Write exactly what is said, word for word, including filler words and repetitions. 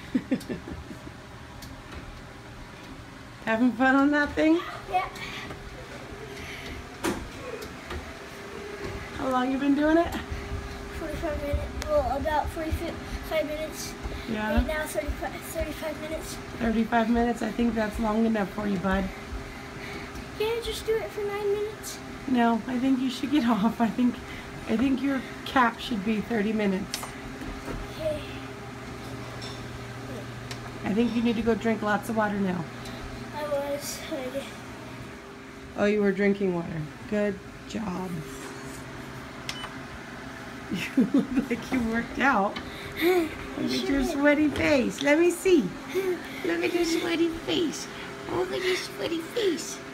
Having fun on that thing? Yeah. How long you been doing it? forty-five minutes. Well, about forty-five minutes. Yeah. Right now, thirty-five, thirty-five minutes. thirty-five minutes? I think that's long enough for you, bud. Yeah, just do it for nine minutes. No, I think you should get off. I think I think your cap should be thirty minutes. Okay. I think you need to go drink lots of water now. I was. I, Oh, you were drinking water. Good job. You look like you worked out. Look at your sweaty face. Let me see. Look at your sweaty face. Look at your sweaty face.